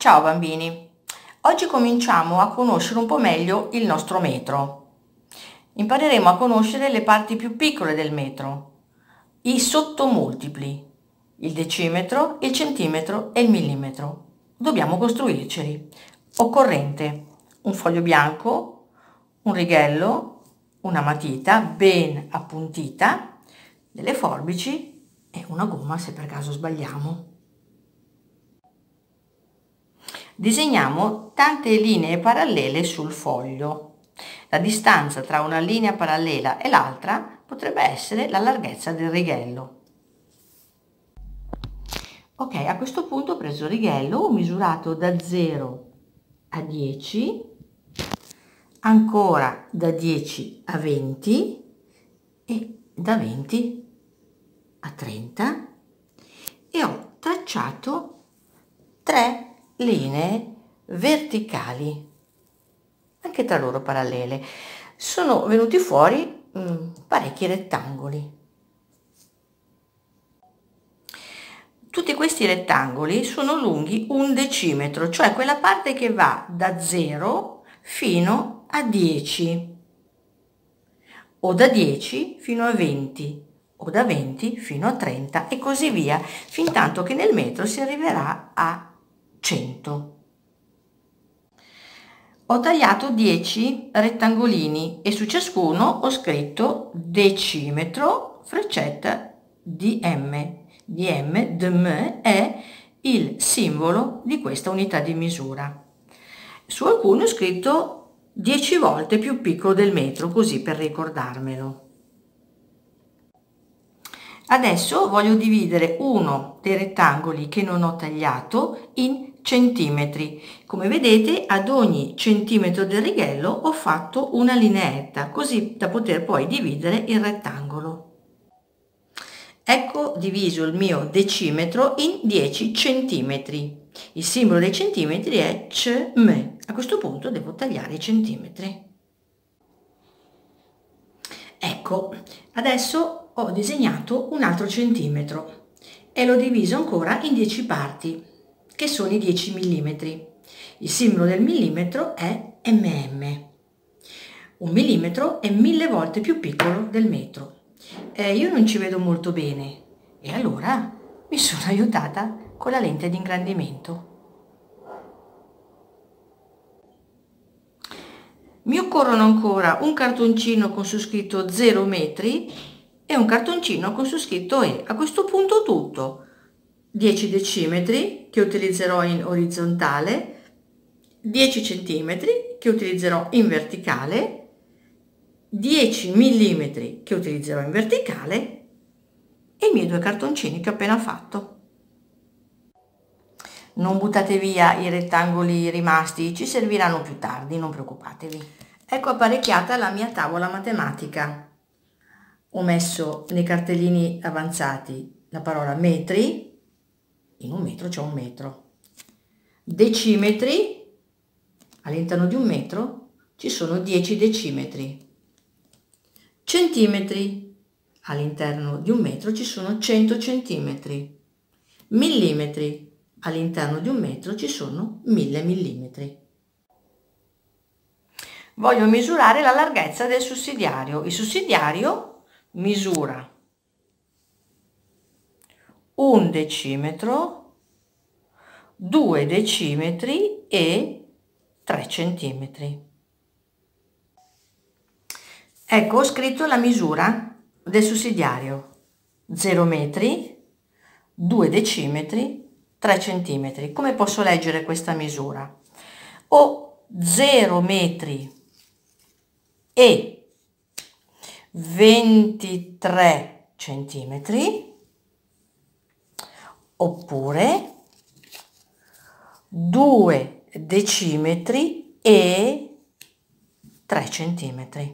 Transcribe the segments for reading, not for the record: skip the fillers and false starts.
Ciao bambini, oggi cominciamo a conoscere un po' meglio il nostro metro. Impareremo a conoscere le parti più piccole del metro, i sottomultipli, il decimetro, il centimetro e il millimetro. Dobbiamo costruirceli. Occorrente un foglio bianco, un righello, una matita ben appuntita, delle forbici e una gomma se per caso sbagliamo. Disegniamo tante linee parallele sul foglio. La distanza tra una linea parallela e l'altra potrebbe essere la larghezza del righello. Ok, a questo punto ho preso il righello, ho misurato da 0 a 10, ancora da 10 a 20 e da 20 a 30 e ho tracciato 3 linee verticali, anche tra loro parallele. Sono venuti fuori parecchi rettangoli. Tutti questi rettangoli sono lunghi 1 decimetro, cioè quella parte che va da 0 fino a 10, o da 10 fino a 20, o da 20 fino a 30 e così via, fin tanto che nel metro si arriverà a 100. Ho tagliato 10 rettangolini e su ciascuno ho scritto decimetro, freccetta dm. dm è il simbolo di questa unità di misura. Su alcuni ho scritto 10 volte più piccolo del metro, così per ricordarmelo. Adesso voglio dividere uno dei rettangoli che non ho tagliato in centimetri. Come vedete, ad ogni centimetro del righello ho fatto una lineetta, così da poter poi dividere il rettangolo. Ecco diviso il mio decimetro in 10 centimetri. Il simbolo dei centimetri è cm. A questo punto devo tagliare i centimetri. Ecco, adesso ho disegnato un altro centimetro e l'ho diviso ancora in 10 parti, che sono i 10 millimetri. Il simbolo del millimetro è mm. Un millimetro è 1000 volte più piccolo del metro. Io non ci vedo molto bene e allora mi sono aiutata con la lente di ingrandimento. Mi occorrono ancora un cartoncino con su scritto 0 metri e un cartoncino con su scritto E. A questo punto tutto. 10 decimetri che utilizzerò in orizzontale, 10 centimetri che utilizzerò in verticale, 10 millimetri che utilizzerò in verticale e i miei 2 cartoncini che ho appena fatto. Non buttate via i rettangoli rimasti, ci serviranno più tardi, non preoccupatevi. Ecco apparecchiata la mia tavola matematica. Ho messo nei cartellini avanzati la parola metri, in un metro c'è un metro. Decimetri, all'interno di un metro ci sono 10 decimetri. Centimetri, all'interno di un metro ci sono 100 centimetri. Millimetri, all'interno di un metro ci sono 1000 millimetri. Voglio misurare la larghezza del sussidiario. Il sussidiario misura 1 decimetro, 2 decimetri e 3 centimetri. Ecco, ho scritto la misura del sussidiario: 0 metri, 2 decimetri, 3 centimetri. Come posso leggere questa misura? O 0 metri e 23 centimetri, oppure 2 decimetri e 3 centimetri.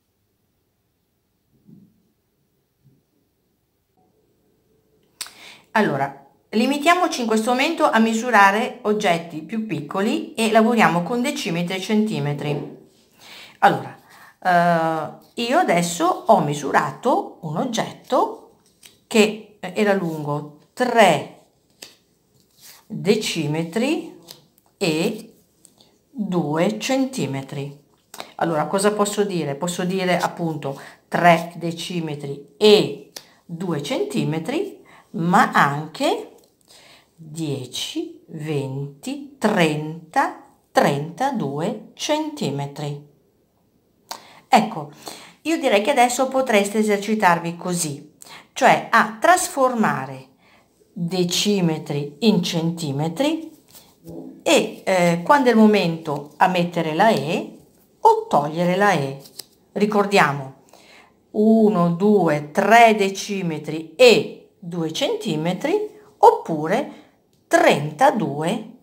Allora, limitiamoci in questo momento a misurare oggetti più piccoli e lavoriamo con decimetri e centimetri. Allora, io adesso ho misurato un oggetto che era lungo 3 decimetri e 2 centimetri. Allora, cosa posso dire? Posso dire appunto 3 decimetri e 2 centimetri, ma anche 10, 20, 30, 32 centimetri. Ecco, io direi che adesso potreste esercitarvi così, cioè a trasformare decimetri in centimetri e quando è il momento a mettere la E o togliere la E. Ricordiamo 1, 2, 3 decimetri e 2 centimetri oppure 32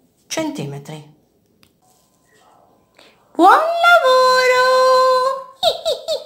centimetri. Buon lavoro!